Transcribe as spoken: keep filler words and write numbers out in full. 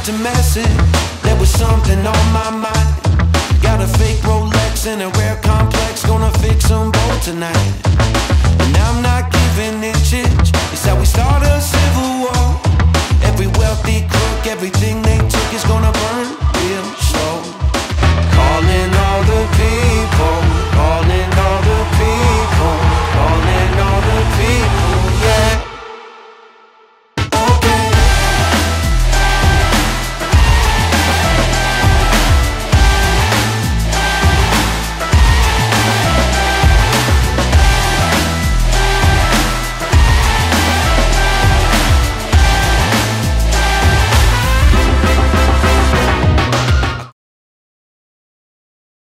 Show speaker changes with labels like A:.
A: tried to mess it. There was something on my mind. Got a fake Rolex and a rare complex. Gonna fix them both tonight. And I'm not giving it